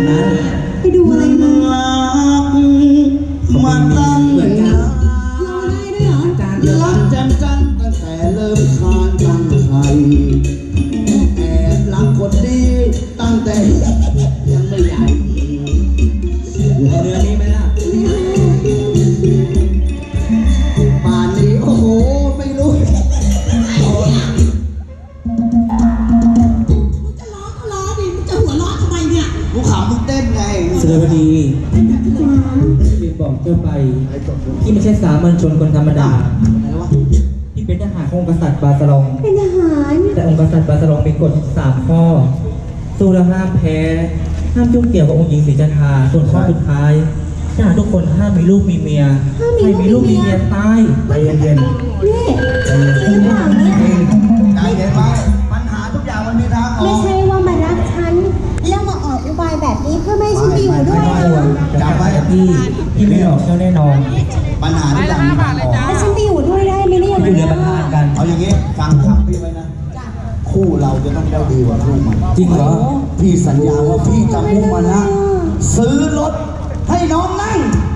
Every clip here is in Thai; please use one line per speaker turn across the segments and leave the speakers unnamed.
นั้น
ไปดูอะไรมา
มาตั้งเหมือนกัน
เราได้ด้วยเหรอ
รักแจ่มจันตั้งแต่เริ่มคานตั้งไข่แอบรักคนดีตั้งแต่ยังไม่ใหญ่เรือนี้ไหมล่ะป่านนี้โอ้โหไม่รู้มึง
จะร้องก็ร้องดิมึงจะหัวร้อนทำไมเนี่ย
กูขำมึงเต้นไง
สวัสดีพี่บอกเจ้าไปที่ไม่ใช่สามัญชนคนธรรมดาที่เป็นทหารองค์กษัตริย์บาสลอง
เป็นทหาร
แต่องค์กษัตริย์บาสลองมีกฎ3 ข้อสู้แล้วห้ามแพ้ห้ามยุ่งเกี่ยวกับองค์หญิงศรีจันทราส่วนข้อสุดท้ายทหารทุกคนห้ามมีลูกมีเมียใครมีลูกมีเมียตายใจเย็น
ๆนี่จริงหรือเปล่าเนี่ย
ใจเย็นไหมปัญหาทุกอย่างมันมีทางออก
ไม่ใช่ว่ามารักฉันแล้วมาออกอุบายแบบนี้เพื่อไม่ให้ฉันไปอยู่ด้วยนะ
จำไว้พี่ไม่หลอกเจ้าแน่นอน
ปัญหาทุกอย่างมีทางออก
แล้วฉันไปอยู่ด้วยได้ไหมเนี่ย
อยู่ในประธานกัน
เอาอย่างงี้ฟังคำพี่ไว้นะคู่เราจะต้องได้ดีกว่าคู่มัน
จริงเหรอ
พี่สัญญาว่าพี่จะมุ่งมานะซื้อรถให้น้องนั่ง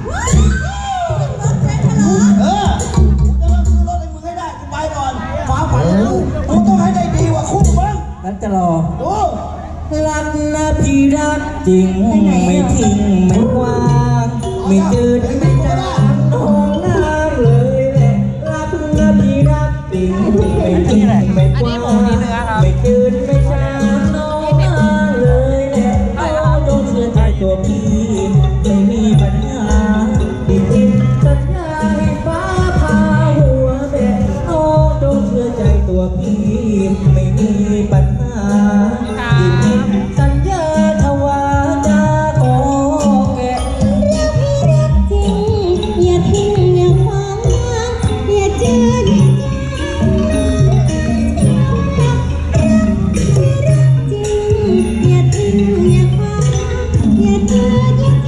จะมาซื้อรถให้มึงให้ได้กูไปก่อนฟ้าฝันกูต้องให้ได้ดีกว่าคู่มึง
งั้นจะรอรักนะพี่รักจริงไม่ทิ้งไม่วางไม่จืดไม่จางน้องน้ำเลยแหละรักนะพี่รักจริงไม่ทิ้งไม่วางไม่จืดไม่จางน้องน้ำเลยแหละน้องต้องเชื่อใจตัวพี่ไม่มีปัญหาที่ผิดสัญญาให้ฟ้าผ่าหัวแบะน้องต้องเชื่อใจตัวพี่ไม่มีปัญหาสัญญาทวาจาโกแกะ
รักพี่รักจริงอย่าทิ้งอย่าฟังอย่าเจออย่าพี่รักจริงอย่าทิ้งอย่าฟังอย่าเจออย่าจ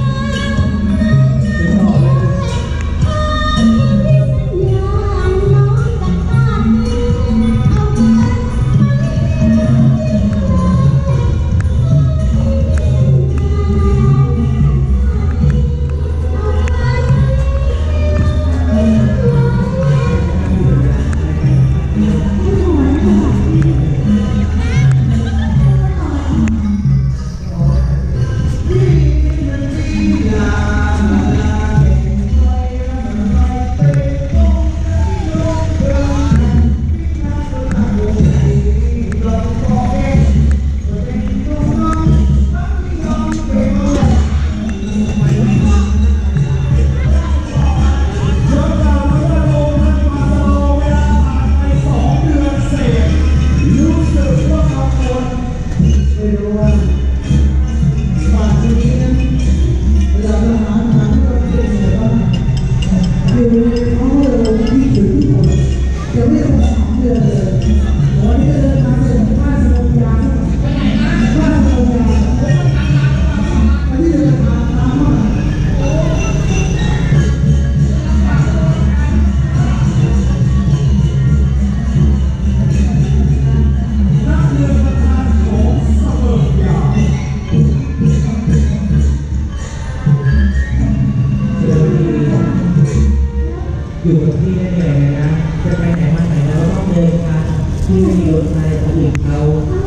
อยู่กับพี่ได้เหนื่อยนะจะไปไหนมาไหนแล้วต้องเดินทางที่มีรถไฟคนอื่นเขา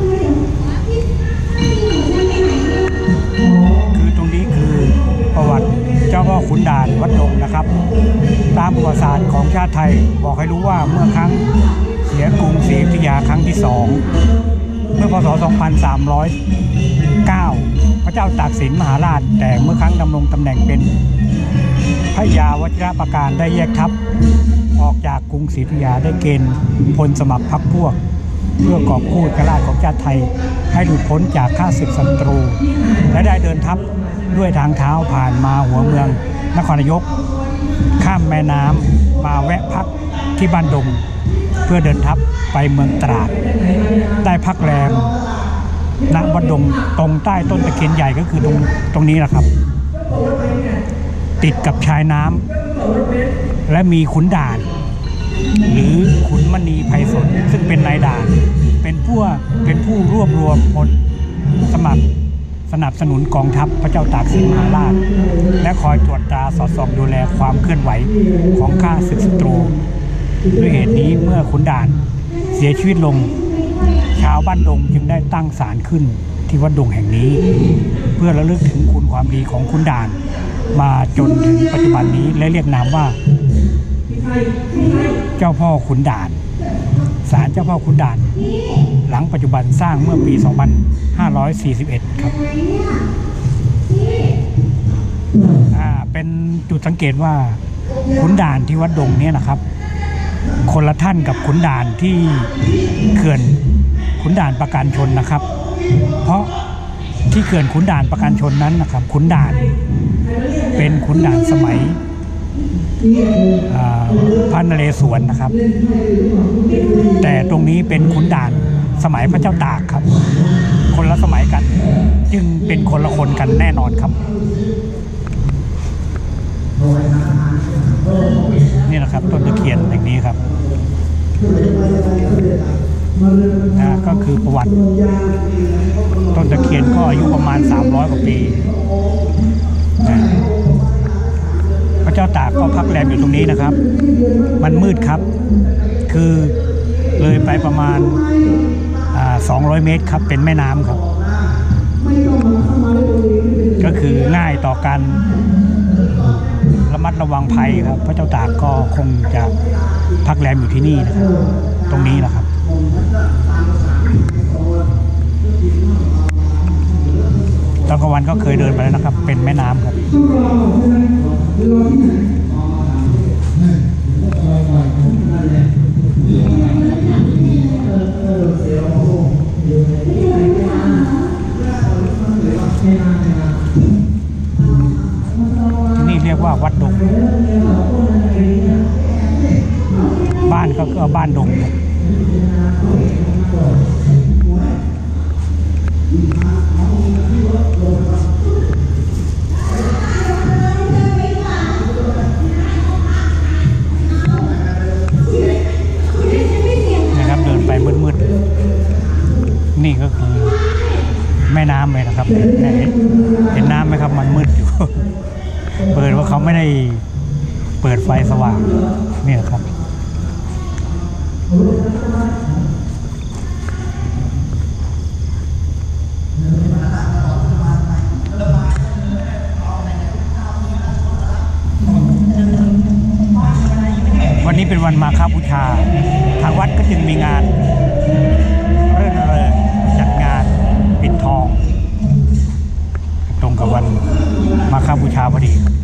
คือตรงนี้คือประวัติเจ้าพ่อขุนด่านวัดดงนะครับตามประวัติศาสตร์ของชาติไทยบอกให้รู้ว่าเมื่อครั้งเสียกรุงศรีอยุธยาครั้งที่2เมื่อพศ 2309 พระเจ้าตากสินมหาราชแต่เมื่อครั้งดำรงตำแหน่งเป็นพระยาวชิรประการได้แยกทัพออกจากกรุงศรีอยุธยาได้เกณฑ์พลสมัครพรรคพวกเพื่อกอบกู้เอกราชของชาติไทยให้หลุดพ้นจากข้าศึกศัตรูและได้เดินทัพด้วยทางเท้าผ่านมาหัวเมืองนครนายกข้ามแม่น้ำมาแวะพักที่บ้านดงเพื่อเดินทัพไปเมืองตราดได้พักแรมณวัดดงตรงใต้ต้นตะเคียนใหญ่ก็คือตรงนี้แหละครับติดกับชายน้ำและมีขุนด่านหรือขุนมณีไพศาลซึ่งเป็นนายด่านเป็นผู้รวบรวมพลสมัครสนับสนุนกองทัพพระเจ้าตากสินมหาราชและคอยตรวจตราสอดส่องดูแลความเคลื่อนไหวของข้าศึกศัตรูด้วยเหตุนี้เมื่อขุนด่านเสียชีวิตลงชาวบ้านดงจึงได้ตั้งศาลขึ้นที่วัดดงแห่งนี้เพื่อระลึกถึงคุณความดีของขุนด่านมาจนถึงปัจจุบันนี้และเรียกนามว่าเจ้าพ่อขุนด่านศาลเจ้าพ่อขุนด่านหลังปัจจุบันสร้างเมื่อปี 2541 ครับเป็นจุดสังเกตว่าขุนด่านที่วัดดงเนี่ยนะครับคนละท่านกับขุนด่านที่เขื่อนขุนด่านประการชนนะครับ เพราะที่เขื่อนขุนด่านประการชนนั้นนะครับขุนด่านเป็นขุนด่านสมัยพระนเรศวรนะครับแต่ตรงนี้เป็นขุนด่านสมัยพระเจ้าตากครับคนละสมัยกันจึงเป็นคนละคนกันแน่นอนครับนี่นะครับต้นตะเคียนอย่างนี้ครับก็คือประวัติต้นตะเคียนก็อายุประมาณ300 กว่าปีพระเจ้าตากก็พักแรมอยู่ตรงนี้นะครับมันมืดครับคือเลยไปประมาณ200 เมตรครับเป็นแม่น้ำครับก็คือง่ายต่อการระมัดระวังภัยครับพระเจ้าตากก็คงจะพักแรมอยู่ที่นี่นะครับตรงนี้นะครับตอนกลางวันก็เคยเดินไปแล้วนะครับเป็นแม่น้ำครับที่นี่เรียกว่าวัดดงบ้านก็คือบ้านดงนะครับเดินไปมืดๆนี่ก็คือแม่น้ำเลยนะครับเห็นน้ำไหมครับมันมืดอยู่เปิดว่าเขาไม่ได้เปิดไฟสว่างนี่นะครับวันนี้เป็นวันมาฆบูชาทางวัดก็จึงมีงานเรื่อนเริงจัดงานปิดทองตรงกับวันมาฆบูชาพอดี